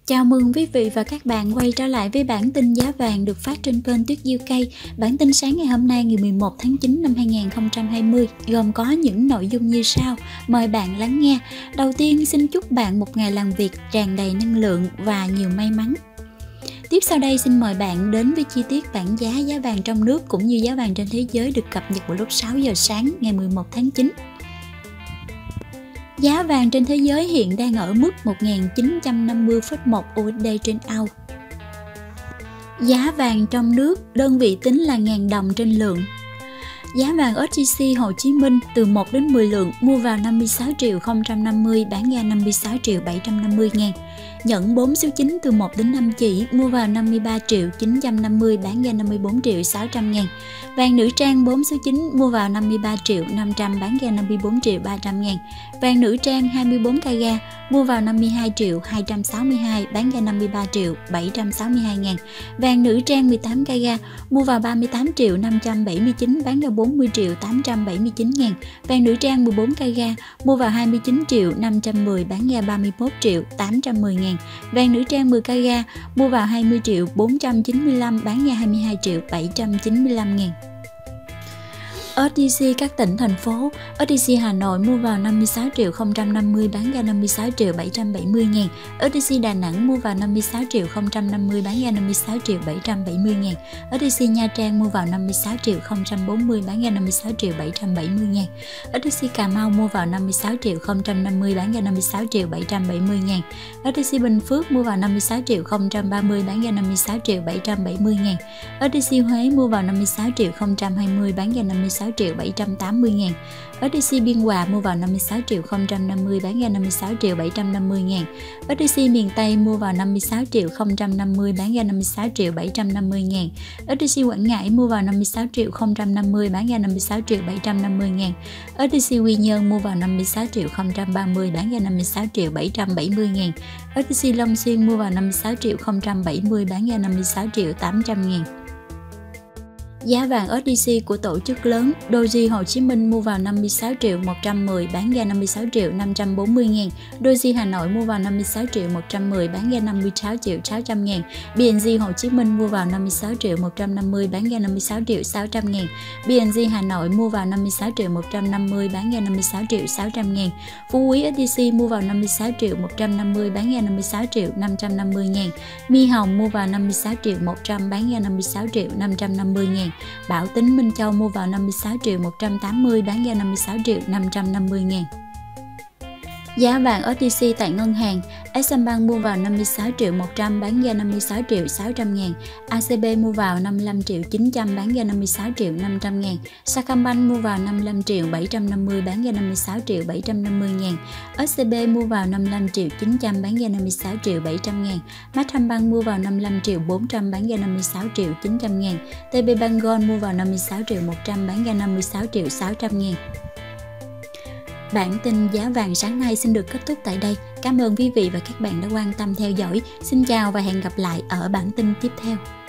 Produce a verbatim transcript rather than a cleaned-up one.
Chào mừng quý vị và các bạn quay trở lại với bản tin giá vàng được phát trên kênh Tuyết Diêu Cây. Bản tin sáng ngày hôm nay ngày mười một tháng chín năm hai nghìn không trăm hai mươi gồm có những nội dung như sau. Mời bạn lắng nghe. Đầu tiên xin chúc bạn một ngày làm việc tràn đầy năng lượng và nhiều may mắn. Tiếp sau đây xin mời bạn đến với chi tiết bảng giá giá vàng trong nước cũng như giá vàng trên thế giới được cập nhật vào lúc sáu giờ sáng ngày mười một tháng chín. Giá vàng trên thế giới hiện đang ở mức một nghìn chín trăm năm mươi phẩy một u ét đê trên ounce. Giá vàng trong nước đơn vị tính là ngàn đồng trên lượng. Giá vàng ét gi xê Hồ Chí Minh từ một đến mười lượng mua vào năm mươi sáu triệu không trăm năm mươi, bán ra năm mươi sáu triệu bảy trăm năm mươi ngàn. Nhẫn bốn số chín từ một đến năm chỉ mua vào năm mươi ba triệu chín trăm năm mươi, bán ra năm mươi bốn triệu sáu trăm ngàn. Vàng nữ trang bốn số chín mua vào năm mươi ba triệu năm trăm, bán ra năm mươi bốn triệu ba trăm ngàn. Vàng nữ trang hai mươi bốn carat mua vào năm mươi hai triệu hai trăm sáu mươi hai, bán ra năm mươi ba triệu bảy trăm sáu mươi hai ngàn. Vàng nữ trang mười tám carat mua vào ba mươi tám triệu năm trăm bảy mươi chín, bán ra bốn mươi triệu tám trăm bảy mươi chín ngàn. Vàng nữ trang mười bốn carat mua vào hai mươi chín triệu năm trăm mười, bán ra ba mươi mốt triệu tám trăm mười ngàn. Vàng nữ trang mười carat mua vào hai mươi triệu bốn trăm chín mươi lăm, bán ra hai mươi hai triệu bảy trăm chín mươi lăm ngàn. ét gi xê các tỉnh thành phố. ét gi xê Hà Nội mua vào năm mươi sáu triệu không trăm năm mươi, bán ra năm mươi sáu triệu bảy trăm bảy mươi ngàn. ét gi xê Đà Nẵng mua vào năm mươi sáu triệu không trăm năm mươi, bán ra năm mươi sáu triệu bảy trăm bảy mươi ngàn. ét gi xê Nha Trang mua vào năm mươi sáu triệu không trăm bốn mươi, bán ra năm mươi sáu triệu bảy trăm bảy mươi ngàn. ét gi xê Cà Mau mua vào năm mươi sáu triệu không trăm năm mươi, bán ra năm mươi sáu triệu bảy trăm bảy mươi ngàn. ét gi xê Bình Phước mua vào năm mươi sáu triệu không trăm ba mươi, bán ra năm mươi sáu triệu bảy trăm bảy mươi ngàn. ét gi xê Huế mua vào năm mươi sáu triệu không trăm hai mươi, bán ra năm mươi sáu triệu bảy trăm tám mươi ngàn. ét gi xê Biên Hòa mua vào năm mươi sáu triệu không trăm năm mươi, bán ra năm mươi sáu triệu bảy trăm năm mươi ngàn. ét gi xê miền Tây mua vào năm mươi sáu triệu không trăm năm mươi, bán ra năm mươi sáu triệu bảy trăm năm mươi ngàn. ét gi xê Quảng Ngãi mua vào năm mươi sáu triệu không trăm năm mươi, bán ra năm mươi sáu triệu bảy trăm năm mươi ngàn. ét gi xê Quy Nhơn mua vào năm mươi sáu triệu không trăm ba mươi, bán ra năm mươi sáu triệu bảy trăm bảy mươi ngàn. ét gi xê Long Xuyên mua vào năm mươi sáu triệu không trăm bảy mươi, bán ra năm mươi sáu triệu tám trăm ngàn. Giá vàng ét gi xê của tổ chức lớn. Doji Hồ Chí Minh mua vào năm mươi sáu triệu một trăm mười, bán ra năm mươi sáu triệu năm trăm bốn mươi ngàn. Doji Hà Nội mua vào năm mươi sáu triệu một trăm mười, bán ra năm mươi sáu triệu sáu trăm ngàn. bê en giê Hồ Chí Minh mua vào năm mươi sáu triệu một trăm năm mươi, bán ra năm mươi sáu triệu sáu trăm ngàn. bê en giê Hà Nội mua vào năm mươi sáu triệu một trăm năm mươi, bán ra năm mươi sáu triệu sáu trăm ngàn. Phú Quý ét gi xê mua vào năm mươi sáu triệu một trăm năm mươi, bán ra năm mươi sáu triệu năm trăm năm mươi ngàn. Mi Hồng mua vào năm mươi sáu triệu một trăm, bán ra năm mươi sáu triệu năm trăm năm mươi ngàn. Bảo Tín Minh Châu mua vào năm mươi sáu triệu một trăm tám mươi, bán ra năm mươi sáu triệu năm trăm năm mươi ngàn. Giá vàng ét gi xê tại ngân hàng. Eximbank mua vào năm mươi sáu triệu một trăm, bán ra năm mươi sáu triệu sáu trăm ngàn. a xê bê mua vào năm mươi lăm triệu chín trăm, bán ra năm mươi sáu triệu năm trăm ngàn. Sacombank mua vào năm mươi lăm triệu bảy trăm năm mươi, bán ra năm mươi sáu triệu bảy trăm năm mươi ngàn. ét xê bê mua vào năm mươi lăm triệu chín trăm, bán ra năm mươi sáu triệu bảy trăm ngàn. Mathbank mua vào năm mươi lăm triệu bốn trăm, bán ra năm mươi sáu triệu chín trăm ngàn. tê bê Bank Gold mua vào năm mươi sáu triệu một trăm, bán ra năm mươi sáu triệu sáu trăm ngàn. Bản tin giá vàng sáng nay xin được kết thúc tại đây. Cảm ơn quý vị và các bạn đã quan tâm theo dõi. Xin chào và hẹn gặp lại ở bản tin tiếp theo.